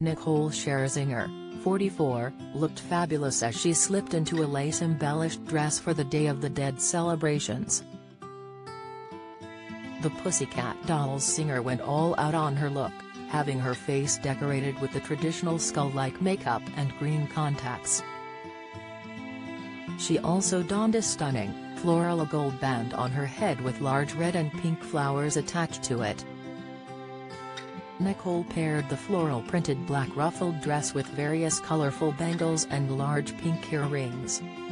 Nicole Scherzinger, 44, looked fabulous as she slipped into a lace-embellished dress for the Day of the Dead celebrations. The Pussycat Dolls singer went all out on her look, having her face decorated with the traditional skull-like makeup and green contacts. She also donned a stunning, floral gold band on her head with large red and pink flowers attached to it. Nicole paired the floral-printed black ruffled dress with various colorful bangles and large pink earrings.